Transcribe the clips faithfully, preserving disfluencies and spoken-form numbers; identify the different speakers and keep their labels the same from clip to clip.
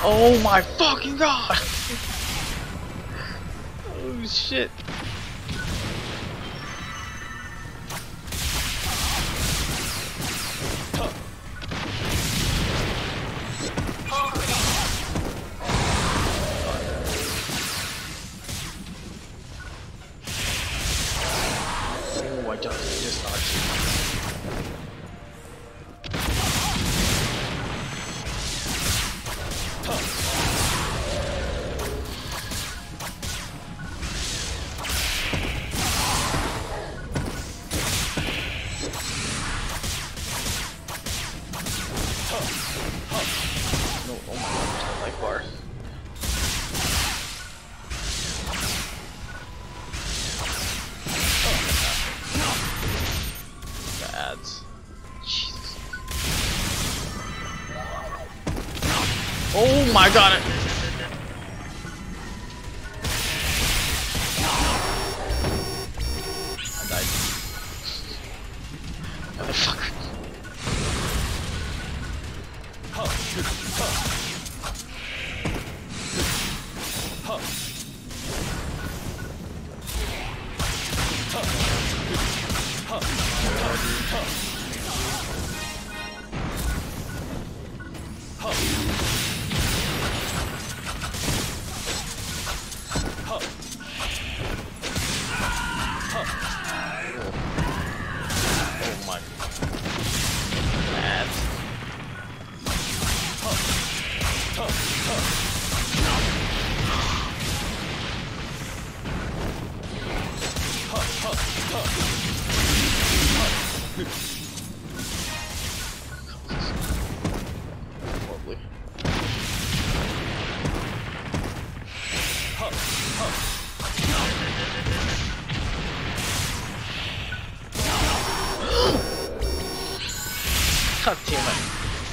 Speaker 1: Oh my fucking god! Oh shit! Oh, I just just dodged. No, oh my god, there's no life bar. Ads. Jesus. Oh my god! I died. Motherfucker. Oh my. Bad. Lovely. God damn it.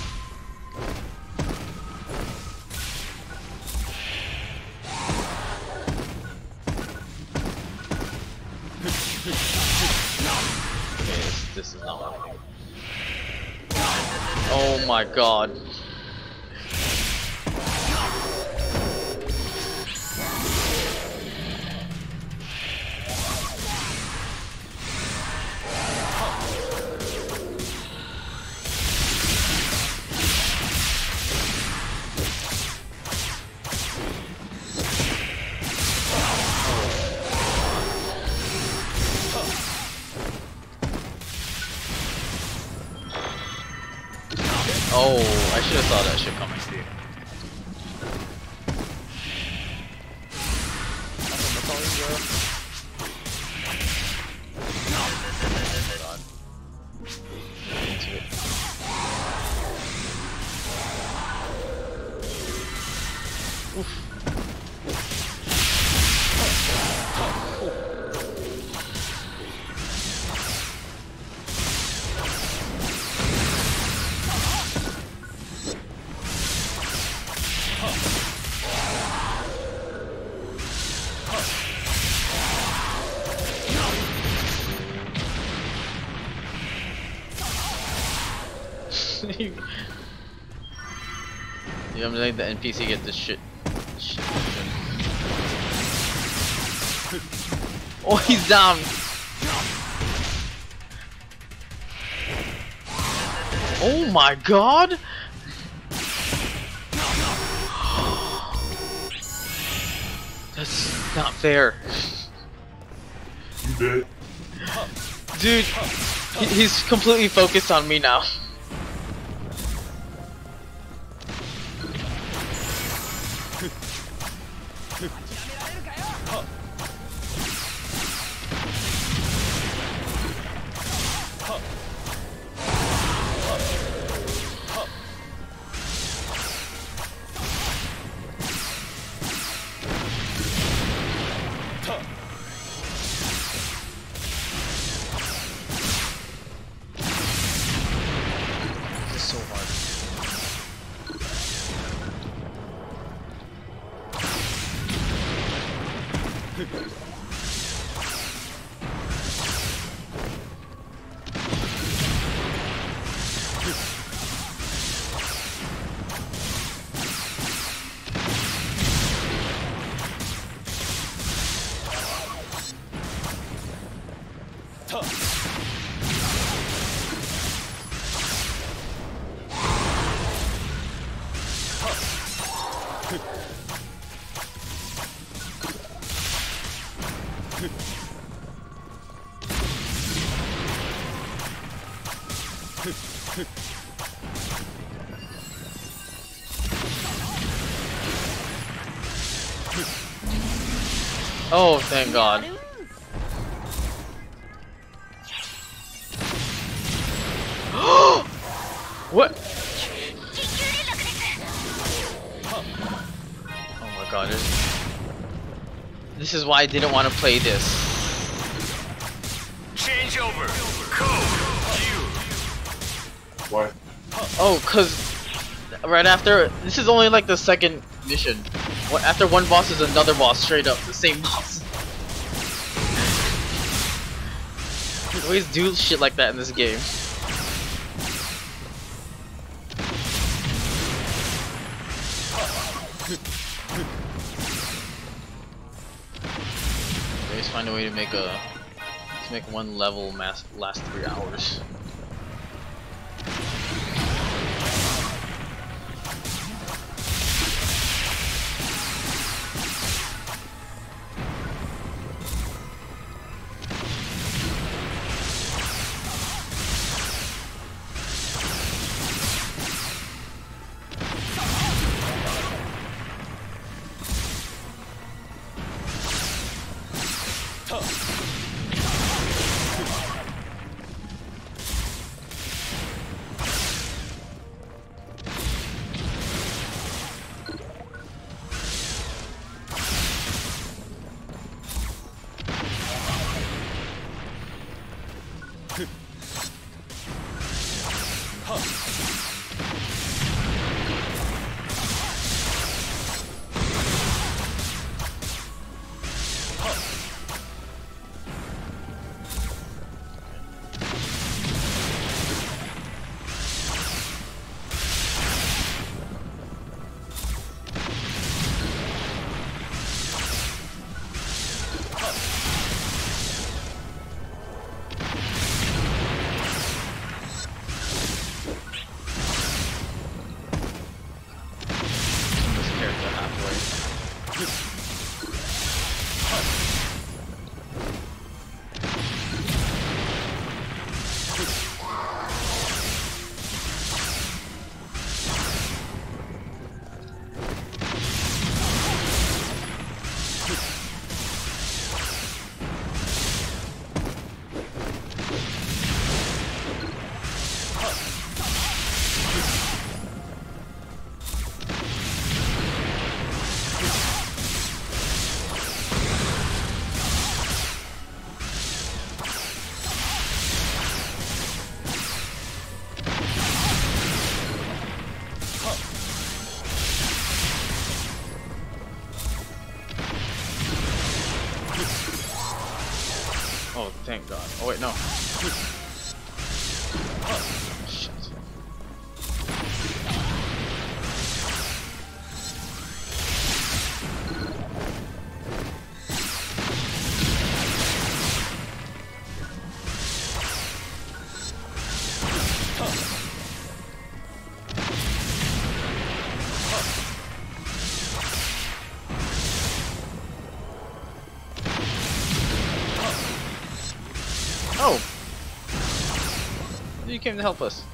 Speaker 1: Okay, this, this is not happening. Oh my god. Oh, I should have saw that shit coming. That's all you got. Into it. Oof. You know, I'm letting the N P C get this shit. shit. Oh, he's down. Oh my god. That's not fair.
Speaker 2: You dead?
Speaker 1: Dude, he, he's completely focused on me now. So hard. Oh, thank God. What? Oh my God. This is why I didn't want to play this.
Speaker 3: Change over. Code.
Speaker 2: Why?
Speaker 1: Oh, cause right after this is only like the second mission. What after one boss is another boss, straight up the same boss. You always do shit like that in this game. Always find a way to make a to make one level mass last three hours. Oh, thank God. Oh wait, no. Shit. Oh! You came to help us.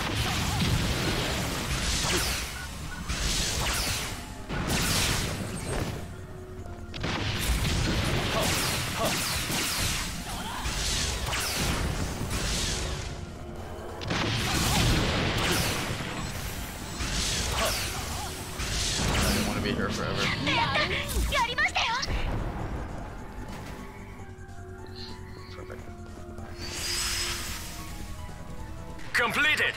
Speaker 1: I didn't want to be here forever.
Speaker 3: Completed.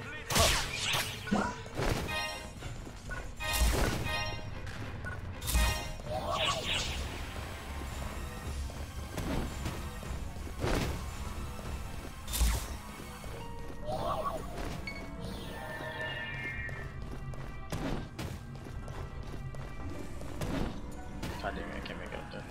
Speaker 1: God damn it, I can't make it up there.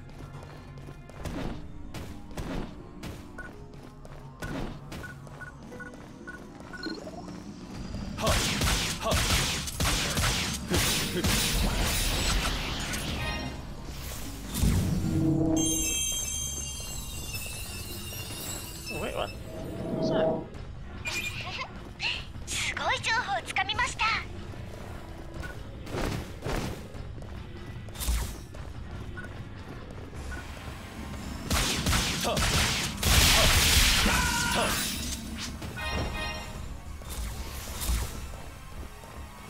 Speaker 1: Oh, wait, what? What's that?
Speaker 4: すごい情報をつかみました。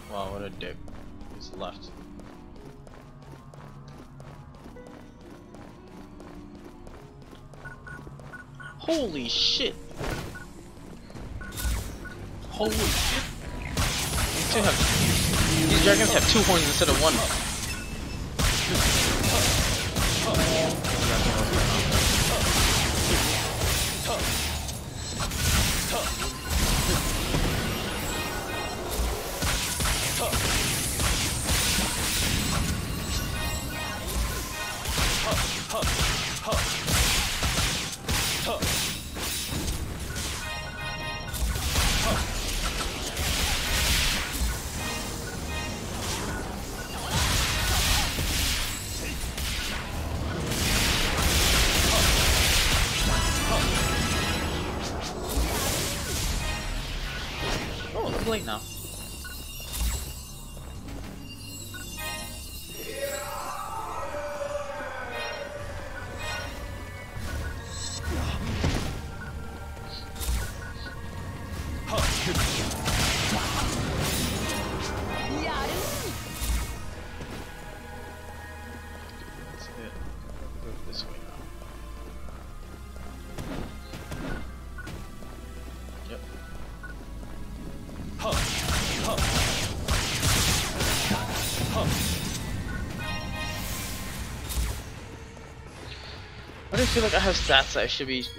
Speaker 1: Wow, what a dick. He's left. Holy shit!
Speaker 2: Holy shit!
Speaker 1: These, two have, these dragons have two horns instead of one. Oh, it's late now. This way now. Yep. Why do I feel like I have stats that I should be?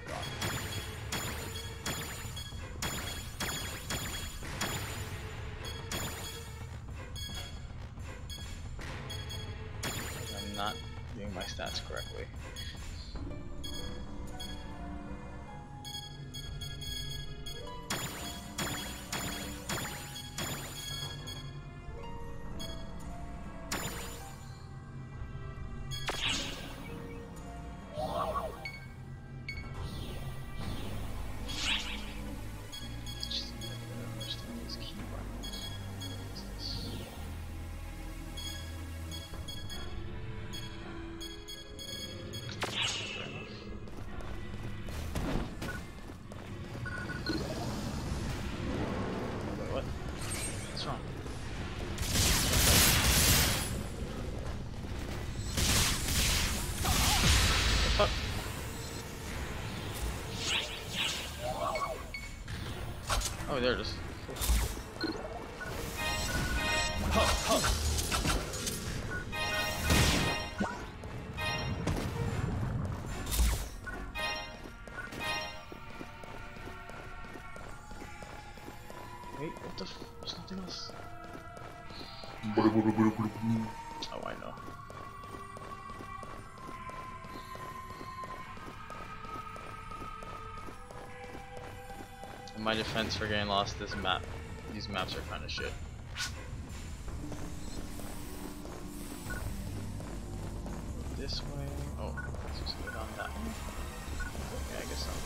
Speaker 1: I'm not doing my stats correctly. Oh, there it is. Wait, what the f- there's nothing else. Oh, I know. In my defense for getting lost, this map, these maps are kind of shit. This way. Oh, let's just go down that one. Yeah, I guess so.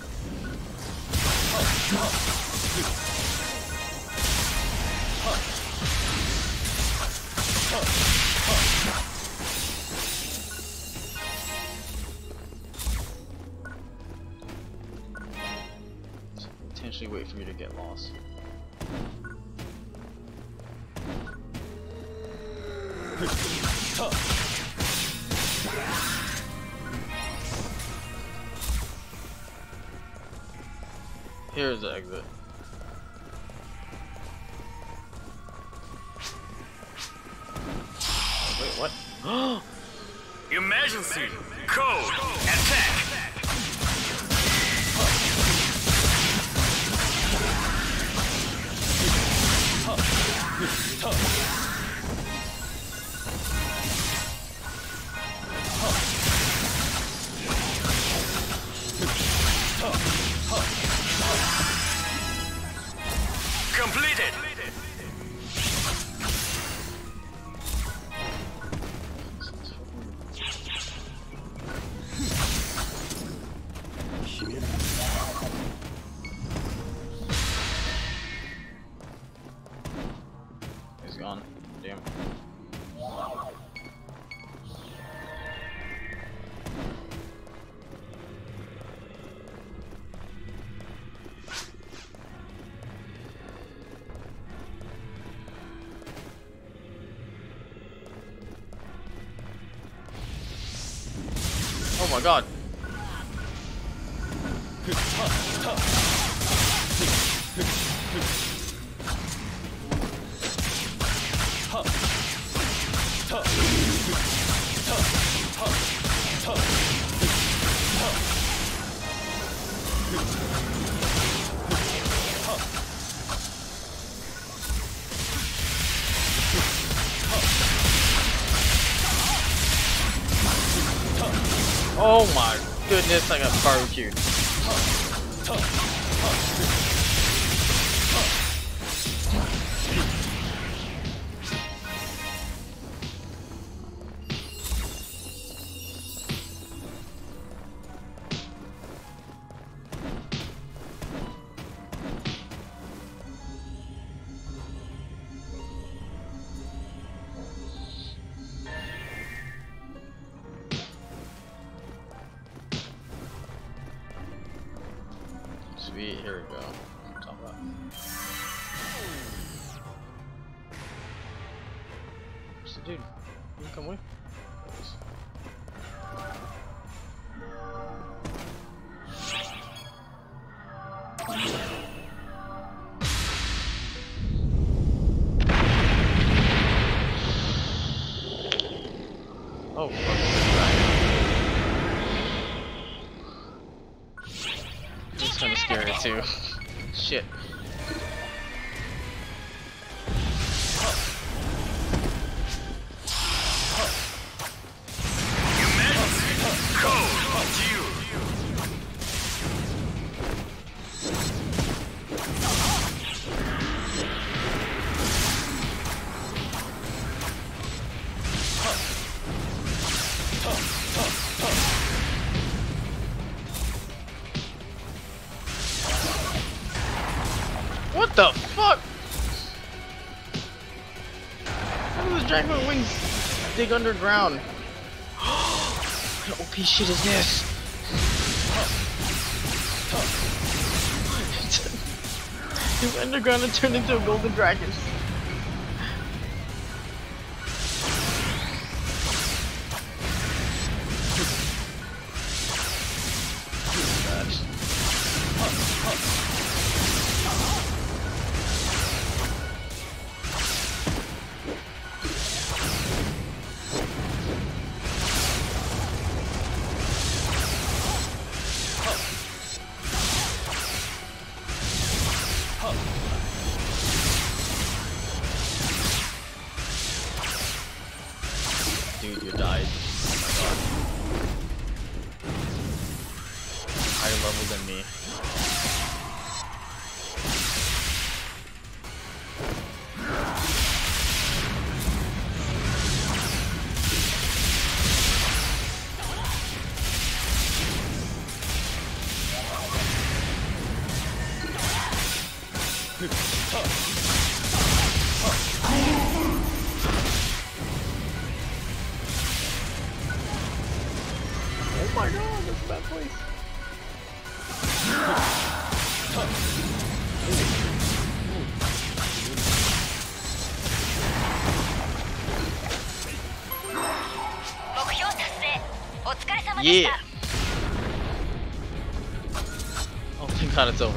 Speaker 1: Potentially wait for me to get lost. Here's the exit. Wait, what?
Speaker 3: Emergency! Code! Attack! Completed!
Speaker 1: He's gone. Damn. my god. Oh my goodness, I got barbecued. Sweet, here we go. Talk about. So, dude, you come with? Oh, fuck. It's kind of scary too. Shit. What the fuck? How does the dragon with wings dig underground? What O P shit is this? He's underground and turned into a golden dragon. Dude, you died. Oh my god. Higher level than me. Oh my god, that's a bad place. Yeah. Oh thank god it's over.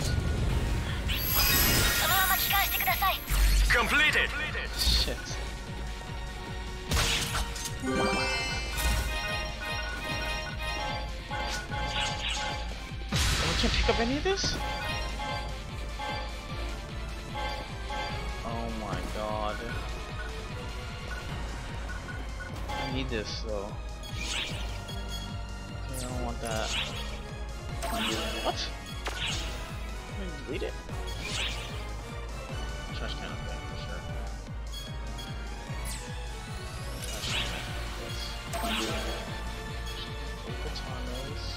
Speaker 3: Completed.
Speaker 1: Shit. I can't pick up any of this? Oh my god. I need this though. Okay, I don't want that. What? Can I delete it? Trash can up there, for sure. Trash can. Yes. Katanas.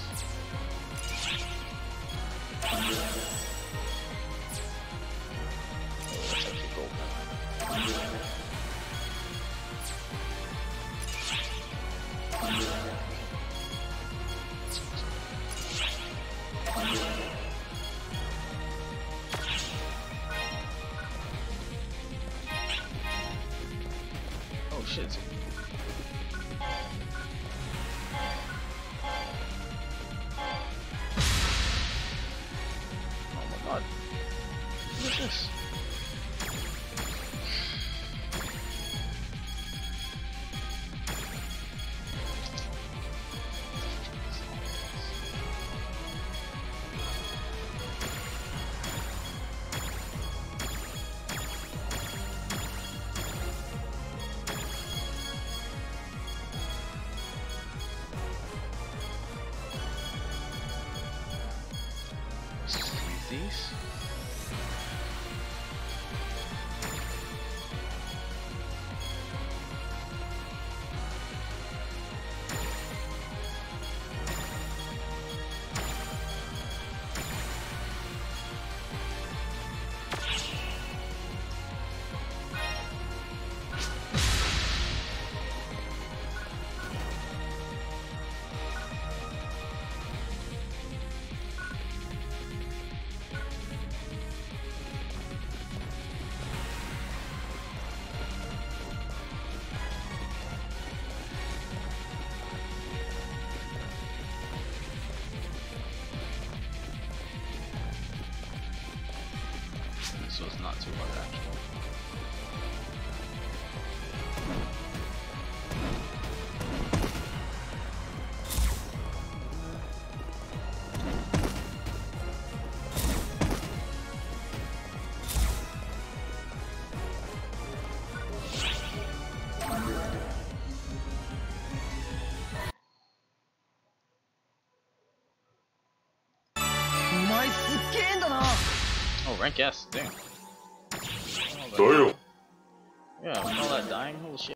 Speaker 1: Oh shit. god. What is this? These? So it's not too hard actually. Oh, rank S, damn.
Speaker 5: Doyle.
Speaker 1: Yeah, all that dying, holy shit.